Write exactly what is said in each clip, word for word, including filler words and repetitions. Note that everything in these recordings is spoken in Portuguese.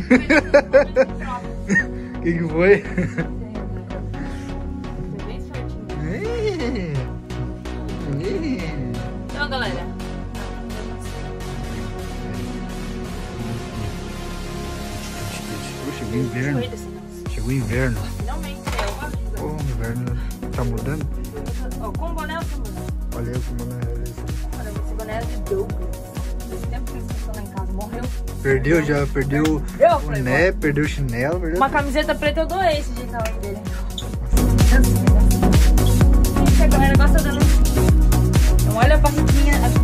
O que que foi? Então, galera. Chegou o inverno. Chegou o inverno. Finalmente, é o inverno tá mudando. Ó, com o boné ou sem boné? Olha eu com o boné. Olha, esse boné era de Douglas. Esse tempo que ele ficou lá em casa, morreu. Perdeu já, perdeu eu, o né, perdeu o chinelo. Perdeu uma tudo. Camiseta preta eu doei esse dia na hora dele. Gente, a galera gosta dando. Então olha a barriguinha, as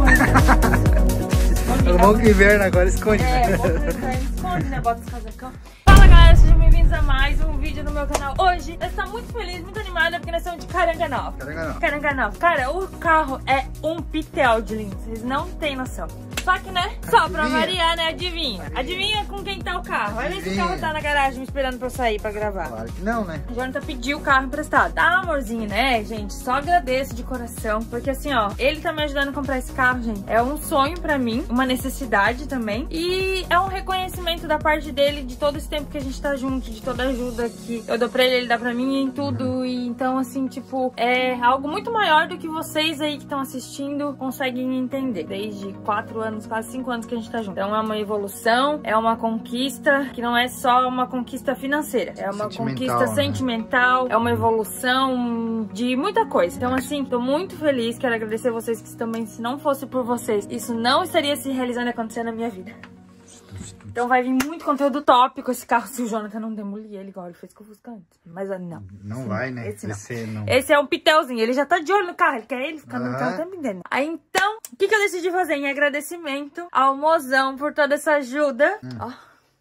coisas. É bom que inverno agora esconde. É, bom que esconde, né? Bota os casacão. Fala, galera, sejam bem-vindos a mais um vídeo no meu canal. Hoje eu estou muito feliz, muito animada, porque nós estamos de Caranga Nova. Caranga Nova. Caranga Nova. Cara, o carro é um pitel de lindo, vocês não têm noção. Só que, né, só pra variar, né, adivinha. Adivinha com quem tá o carro. Olha esse carro tá na garagem me esperando pra eu sair pra gravar. Claro que não, né? A Jonathan pediu o carro emprestado. Tá, amorzinho, né, gente? Só agradeço de coração. Porque assim, ó, ele tá me ajudando a comprar esse carro, gente. É um sonho pra mim, uma necessidade também. E é um reconhecimento da parte dele de todo esse tempo que a gente tá junto, de toda a ajuda que eu dou pra ele, ele dá pra mim em tudo. E então, assim, tipo, é algo muito maior do que vocês aí que estão assistindo conseguem entender. Desde quatro anos, quase cinco anos que a gente tá junto. Então é uma evolução, é uma conquista que não é só uma conquista financeira. É uma conquista né? sentimental, é uma evolução de muita coisa. Então assim, tô muito feliz, quero agradecer vocês que também, se não fosse por vocês, isso não estaria se realizando e acontecendo na minha vida. Então vai vir muito conteúdo top com esse carro se o Jonathan não demolir ele igual ele fez com o Fusca antes. Mas não. Não esse vai, não. né? Esse não. Esse, não. Esse é um pitelzinho, ele já tá de olho no carro, ele quer ele ficar no Uhum. carro também dele. Aí então, o que, que eu decidi fazer? Em agradecimento ao mozão por toda essa ajuda. Hum. Ó.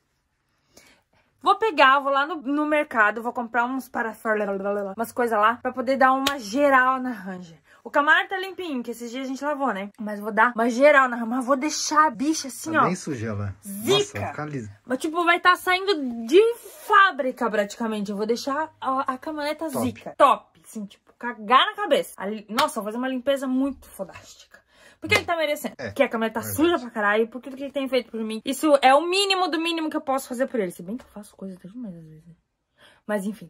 Vou pegar, vou lá no, no mercado, vou comprar uns parafernália, umas coisas lá, pra poder dar uma geral na Ranger. O Camaro tá limpinho, que esses dias a gente lavou, né? Mas vou dar uma geral na Ranger, mas vou deixar a bicha assim, tá ó. Bem suja ela. Zica. Nossa, fica lisa. Mas tipo, vai estar tá saindo de fábrica praticamente. Eu vou deixar a, a caminhoneta Top. zica. Top. Assim, tipo, cagar na cabeça. Ali, nossa, vou fazer uma limpeza muito fodástica. Porque ele tá merecendo. É, porque a caminhoneta tá verdade. Suja pra caralho. Por tudo que ele tem feito por mim. Isso é o mínimo do mínimo que eu posso fazer por ele. Se bem que eu faço coisa até demais às vezes, né? Mas enfim.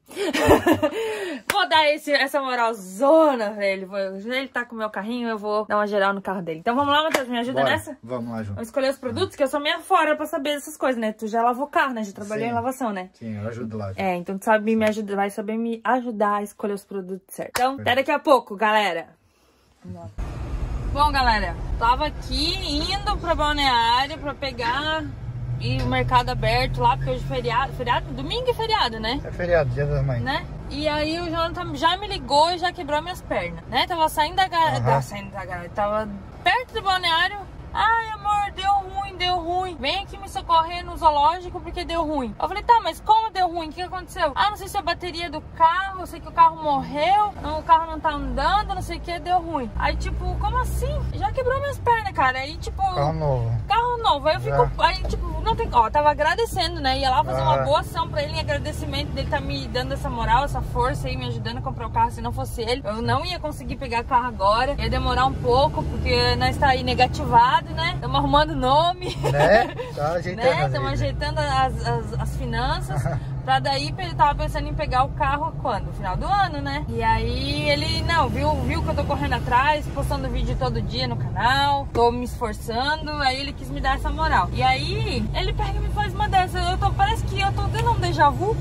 Vou dar esse, essa moralzona pra ele. Vou, ele tá com o meu carrinho, eu vou dar uma geral no carro dele. Então vamos lá, Matheus, me ajuda Bora. nessa? Vamos lá, Ju. Vamos escolher os produtos, que eu sou meia fora pra saber dessas coisas, né? Tu já lavou carro, né? Já trabalhou Sim. em lavação, né? Sim, eu ajudo lá. É, então tu sabe me ajudar, vai saber me ajudar a escolher os produtos certos. Então, até daqui a pouco, galera. Vamos lá. Bom, galera, tava aqui indo pra balneário pra pegar e o mercado aberto lá, porque hoje é feriado, feriado, domingo é feriado, né? É feriado, dia das mães. Né? E aí o Jonathan já me ligou e já quebrou minhas pernas, né? Tava saindo da garagem, Uhum. tava saindo da garagem, tava perto do balneário. Ai, amor, deu ruim, deu ruim. Vem aqui me socorrer no zoológico porque deu ruim. Eu falei, tá, mas como deu ruim? O que aconteceu? Ah, não sei se é a bateria do carro, eu sei que o carro morreu, não, o carro não tá andando, não sei o que, deu ruim. Aí, tipo, como assim? Já quebrou minhas pernas, cara. Aí, tipo... Carro novo. Carro novo. Aí eu fico... Já. Aí, tipo, não tem... Ó, tava agradecendo, né? Ia lá fazer ah. uma boa ação pra ele em agradecimento dele tá me dando essa moral, essa força aí, me ajudando a comprar o carro. Se não fosse ele, eu não ia conseguir pegar o carro agora. Ia demorar um pouco, porque nós tá aí negativado, né? Estamos arrumando nome. Né? Tá ajeitando. Né? Estamos ajeitando as, as, as finanças. Pra daí, ele tava pensando em pegar o carro quando? No final do ano, né? E aí ele, não, viu, viu que eu tô correndo atrás, postando vídeo todo dia no canal, tô me esforçando, aí ele quis me dar essa moral. E aí, ele pega e me faz uma dessa. Eu tô, parece que eu tô tendo um déjà vu.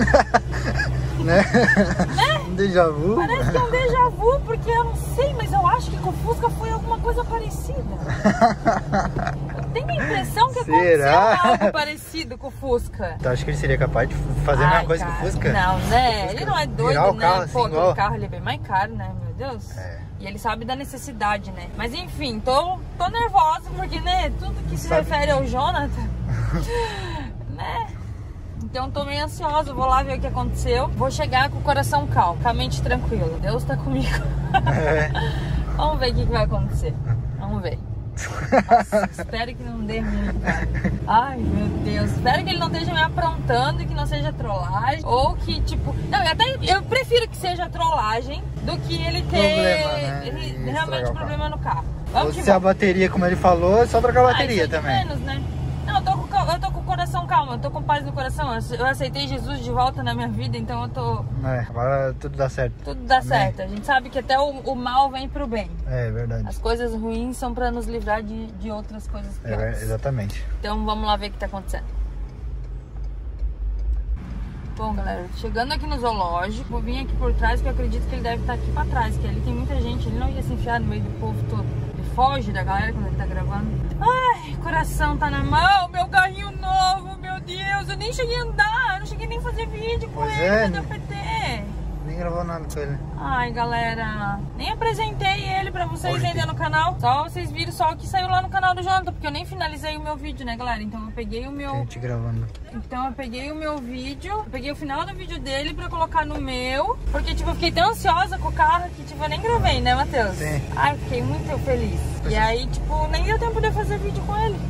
Né? Né? Um déjà vu. Parece que é um déjà vu, porque eu não sei, mas eu acho que com o Fusca foi alguma coisa parecida. Eu tenho a impressão que Será? aconteceu algo parecido com o Fusca. Tu acha que ele seria capaz de fazer Ai, a mesma coisa cara, que o Fusca? Não, né? Fusca, ele não é doido, o né? Carro, assim, Pô, igual... o carro ele é bem mais caro, né? Meu Deus. É. E ele sabe da necessidade, né? Mas enfim, tô, tô nervosa porque, né? Tudo que se sabe. refere ao Jonathan, né? Então tô meio ansiosa, vou lá ver o que aconteceu. Vou chegar com o coração calmo, com a mente tranquila. Deus tá comigo. É. Vamos ver o que, que vai acontecer. Vamos ver. Nossa, espero que não dê ruim, cara. Ai, meu Deus. Espero que ele não esteja me aprontando e que não seja trollagem. Ou que, tipo... Não, eu, até, eu prefiro que seja trollagem do que ele ter problema, né? ele, realmente problema no carro. Vamos Ou que se vamos. A bateria, como ele falou, é só trocar a bateria ah, também. Menos, né? Não, eu tô, com, eu tô com o coração calmo. calma, eu tô com paz no coração. Eu aceitei Jesus de volta na minha vida, então eu tô... É, agora tudo dá certo. Tudo dá Amém. certo. A gente sabe que até o, o mal vem pro bem. É, verdade. As coisas ruins são pra nos livrar de, de outras coisas piores. É, exatamente. Então vamos lá ver o que tá acontecendo. Bom, galera, chegando aqui no zoológico, vou vir aqui por trás, que eu acredito que ele deve estar aqui pra trás, que ali tem muita gente, ele não ia se enfiar no meio do povo todo. Ele foge da galera quando ele tá gravando. Ai, coração tá na mão, meu carrinho novo, meu Deus, eu nem cheguei a andar, eu não cheguei nem a fazer vídeo com Pois ele, é, cadê né? o P T? Nem gravou nada com ele. Ai, galera, nem apresentei ele pra vocês Hoje ainda tem. no canal. Só vocês viram só o que saiu lá no canal do Jonathan, porque eu nem finalizei o meu vídeo, né, galera? Então eu peguei o meu... Gente gravando. Então eu peguei o meu vídeo, eu peguei o final do vídeo dele pra colocar no meu. Porque, tipo, eu fiquei tão ansiosa com o carro que, tipo, eu nem gravei, né, Matheus? Sim. Ai, fiquei muito feliz. E aí, tipo, nem deu tempo de eu fazer vídeo com ele.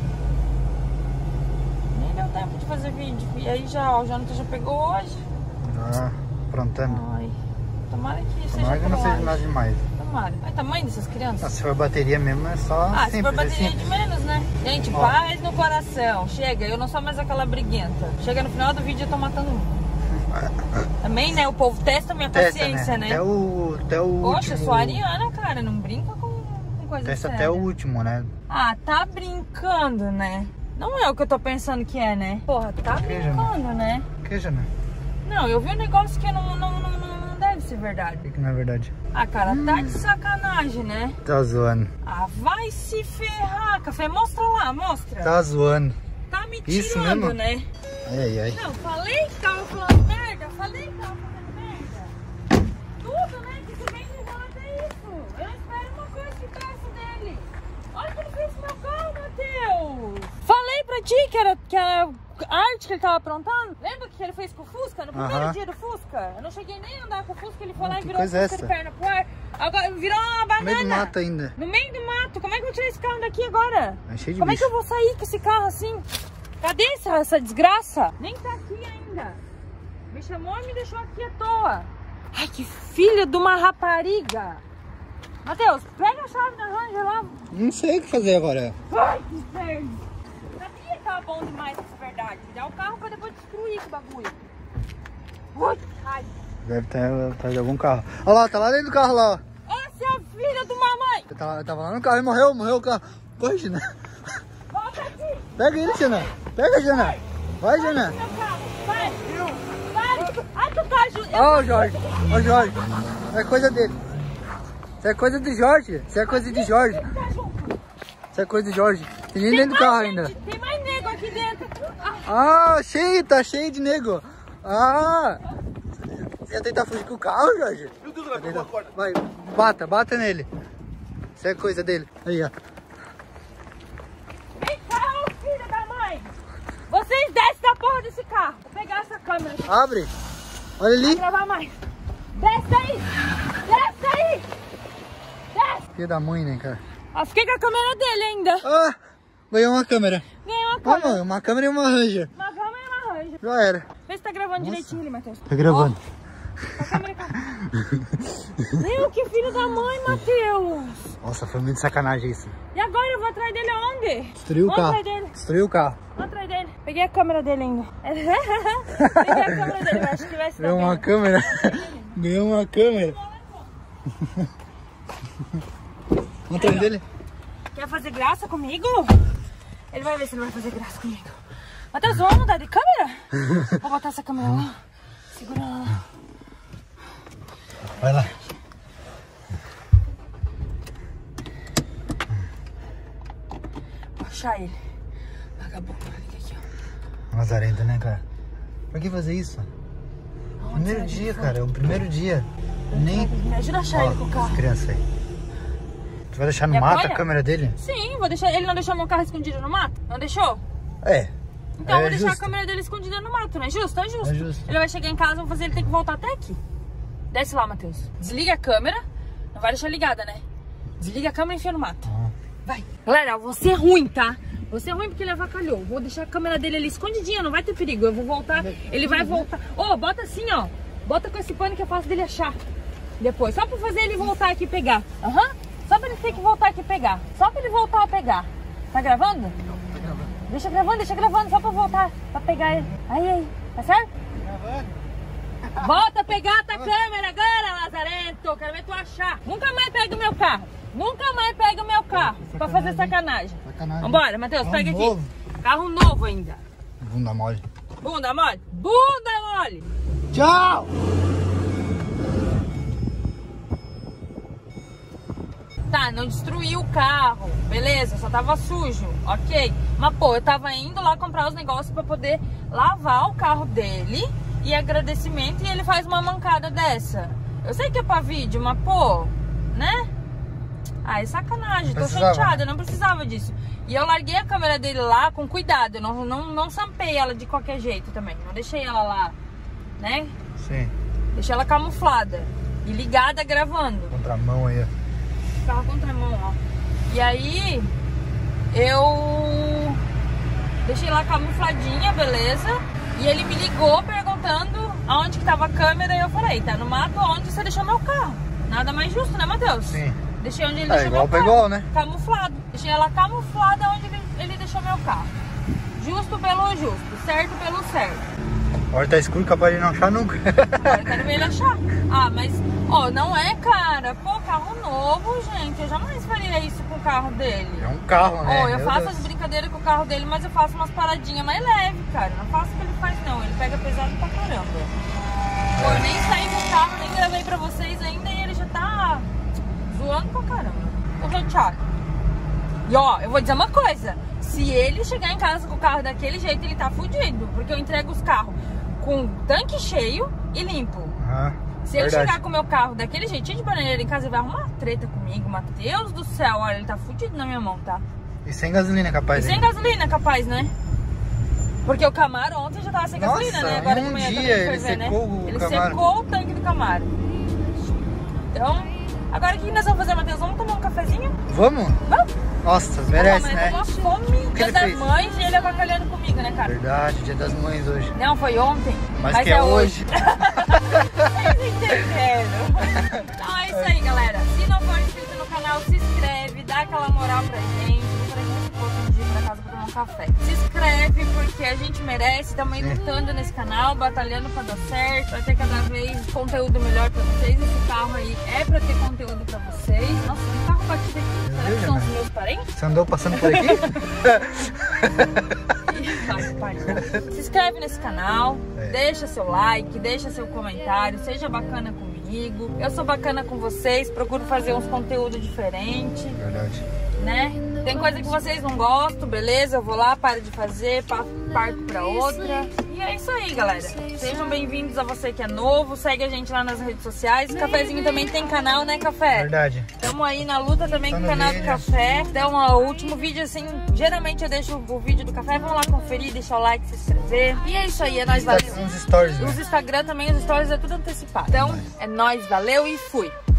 Nem deu tempo de fazer vídeo. E aí já, ó, o Jonathan já pegou hoje. Já aprontando. Ai, tomara que seja Tomara que não seja trollagem. nada demais. Tomara. Olha o tamanho dessas crianças. Ah, se for bateria mesmo, é só Ah, se simples, for bateria é de simples. menos, né? Gente, Ó. paz no coração. Chega, eu não sou mais aquela briguenta. Chega no final do vídeo eu tô matando um. Também, né? O povo testa a minha Testa, paciência, né? Até o, até o Poxa, último. eu sou ariana, cara. Não brinca com, com coisa Testa séria. até o último, né? Ah, tá brincando, né? Não é o que eu tô pensando que é, né? Porra, tá Que, brincando, né? Que, Jana? Não, eu vi um negócio que não, não, não, não, não deve ser verdade. O que que não é verdade? Ah, cara, tá de sacanagem, né? Tá zoando. Ah, vai se ferrar, Café. Mostra lá, mostra. Tá zoando. Tá me Isso tirando, mesmo? né? Ai, ai, ai. Não, falei que tava falando merda, falei que tava falando merda. Tudo, né? Que você vem de volta é isso. Eu espero uma coisa que peço dele. Olha o que ele fez com meu carro, Matheus. Falei pra ti que era, que era arte que ele tava aprontando. Lembra que ele fez com o Fusca? No primeiro Aham. dia do Fusca? Eu não cheguei nem a andar com o Fusca, ele foi lá Ah, e que virou o coisa é Fusca de essa? perna pro ar. Agora virou uma banana. No meio do mato ainda. No meio do mato. Como é que eu vou tirar esse carro daqui agora? É cheio de Como bicho. é que eu vou sair com esse carro assim? Cadê essa, essa desgraça? Nem tá aqui ainda. Me chamou e me deixou aqui à toa. Ai, que filho de uma rapariga. Matheus, pega a chave da Ranger lá. Não sei o que fazer agora. Ai, que inferno. Sabia que tava bom demais essa verdade. Dá o carro pra depois destruir esse bagulho. Ui, ai. Deve estar atrás de algum carro. Olha lá, tá lá dentro do carro lá, ó. Essa é a filha de uma mãe. Eu tava, eu tava lá no carro e morreu, morreu o carro. Vai, Jana. Volta aqui. Pega ele, Jana. Pega, Jana. Vai, Jana. Meu carro. Vai. Vai. Ai, tu tá ajudando. Ó o Jorge. Ó o Jorge. Isso é coisa dele. Isso é coisa de Jorge. Isso é coisa de Jorge. Isso é coisa de Jorge. Tem nem dentro do carro ainda. Tem mais nego aqui dentro. Ah, cheio, tá cheio de nego. Ah. Você ia tentar fugir com o carro, Jorge? Vai, bata, bata nele. Isso é coisa dele. Aí, ó. Vem cá, ô filho da mãe. Vocês descem da porra desse carro. Vou pegar essa câmera aqui. Abre. Olha Vou ali. gravar mais. Desce aí. Desce aí. Desce. Filho da mãe, né, cara? Ah, fiquei com a câmera dele ainda. Ah, ganhou uma câmera. Ganhei uma Ó, câmera. mano, uma câmera e uma Ranger. Uma câmera e uma Ranger. Já era. Vê se tá gravando direitinho ali, Matheus. Tá gravando. Ó, a câmera cá. Meu, que filho da mãe, Matheus. Nossa, foi muito sacanagem isso. E agora eu vou atrás dele aonde? Destruiu o Vou carro. atrás dele. Destruiu o carro. Vou atrás dele. Peguei a câmera dele ainda. Peguei a câmera dele, eu acho que vai se dar Ganhou uma bem. câmera. Ganhou uma câmera. Vamos atrás dele? Quer fazer graça comigo? Ele vai ver se ele vai fazer graça comigo. Matheus, vamos mudar de câmera? Vou botar essa câmera lá. Segura ela lá. Vai lá. Vou achar ele. Vagabundo, olha aqui, ó. Lazarenta, né, cara? Pra que fazer isso? Onde Primeiro será que dia, ele foi? cara. É o primeiro dia. Nem... Me ajuda a achar Ó, ele com o carro. as crianças aí. Tu vai deixar no Me mato apoia? a câmera dele? Sim, vou deixar. Ele não deixou meu carro escondido no mato? Não deixou? É. Então eu É vou deixar justo. a câmera dele escondida no mato, não é justo? É justo. É justo. Ele vai chegar em casa, vou fazer ele ter que voltar até aqui. Desce lá, Matheus. Desliga a câmera. Não vai deixar ligada, né? Desliga a câmera e enfia no mato. Ah. Vai. Galera, você é ruim, tá? Você é ruim porque ele avacalhou. Vou deixar a câmera dele ali escondidinha, não vai ter perigo. Eu vou voltar, ele vai voltar. Ô, oh, bota assim, ó. Bota com esse pano que é fácil dele achar. Depois, só pra fazer ele voltar aqui e pegar. Aham. Uhum. Só pra ele ter que voltar aqui e pegar. Só pra ele voltar a pegar. Tá gravando? Deixa gravando, deixa gravando, só pra voltar, pra pegar ele. Aí, aí, tá certo? Volta a pegar a tua câmera agora, Lazarento. Quero ver tu achar. Nunca mais pega o meu carro. Nunca mais pega o meu carro. Sacanagem, pra fazer sacanagem. Sacanagem. Vambora, Matheus, pega novo. Aqui. Carro novo ainda. Bunda mole. Bunda mole? Bunda mole! Tchau! Tá, não destruiu o carro, beleza, só tava sujo, ok. Mas pô, eu tava indo lá comprar os negócios pra poder lavar o carro dele e agradecimento, e ele faz uma mancada dessa. Eu sei que é pra vídeo, mas pô, né? Ah, é sacanagem, tô chateada, eu não precisava disso. E eu larguei a câmera dele lá com cuidado, eu não, não, não sampei ela de qualquer jeito também. Não deixei ela lá, né? Sim. Deixei ela camuflada e ligada gravando. Contramão aí, ó. Carro contramão, ó. E aí, eu deixei lá camufladinha, beleza? E ele me ligou perguntando aonde que tava a câmera. E eu falei, tá no mato onde você deixou meu carro. Nada mais justo, né, Matheus? Sim. Deixei onde ele é, deixou igual meu carro. Igual, né? Camuflado. Deixei ela camuflada onde ele, ele deixou meu carro. Justo pelo justo, certo pelo certo. Agora tá escuro, capaz de não achar nunca. Agora eu quero ver ele achar. Ah, mas, ó, não é, cara. Pô, carro novo, gente. Eu jamais faria isso com o carro dele. É um carro, né? Ó, eu Meu faço Deus. as brincadeiras com o carro dele, mas eu faço umas paradinhas mais leves, cara. Não faço o que ele faz, não. Ele pega pesado pra caramba. Pô, eu nem saí do carro, nem gravei pra vocês ainda e ele já tá zoando pra caramba. Tô chateado. E ó, eu vou dizer uma coisa. Se ele chegar em casa com o carro daquele jeito, ele tá fudido. Porque eu entrego os carros com tanque cheio e limpo. Ah, Se ele verdade. chegar com o meu carro daquele jeito, cheio de bananeira em casa, ele vai arrumar uma treta comigo. Matheus do céu, olha, ele tá fudido na minha mão, tá? E sem gasolina, capaz. E sem hein? gasolina, capaz, né? Porque o Camaro ontem já tava sem Nossa, gasolina, né? Agora em um de manhã dia também foi ele ver, né? secou o Ele Camaro. secou o tanque do Camaro. Então, agora o que nós vamos fazer, Matheus? Vamos tomar um cafezinho? Vamos? Vamos? Nossa, merece, Não, né? mas eu tô com fome, que dia ele das fez? mães, e ele avacalhando comigo, né, cara? Verdade, dia das mães hoje. Não, foi ontem. Mas, que é hoje. Vocês entenderam? Então é isso aí, galera. Se não for inscrito no canal, se inscreve, dá aquela moral pra gente. Pra gente possa um dia ir pra casa pra tomar um café. Se inscreve porque a gente merece. Estamos aí lutando nesse canal, batalhando pra dar certo, pra ter cada vez conteúdo melhor pra vocês. Esse carro aí é pra ter conteúdo pra vocês. Nossa, um carro batido aqui. Será que são os meus parentes? Você andou passando por aqui? Ai, pai. Se inscreve nesse canal, É. deixa seu like, deixa seu comentário, seja bacana comigo. Eu sou bacana com vocês, procuro fazer uns conteúdos diferentes, Verdade. né? Tem coisa que vocês não gostam, beleza? Eu vou lá, paro de fazer, pa- parto pra outra. E é isso aí, galera. Sejam bem-vindos a você que é novo, segue a gente lá nas redes sociais. O Cafezinho também tem canal, né, Café? Verdade. Estamos aí na luta também Tá com o no canal do vídeo. Café. Então, ó, o último vídeo, assim, geralmente eu deixo o vídeo do Café. Vamos lá conferir, deixar o like, se inscrever. E é isso aí, é nóis, valeu. Uns stories, né? Os Instagram também, os stories é tudo antecipado. Então, é nóis, valeu e fui.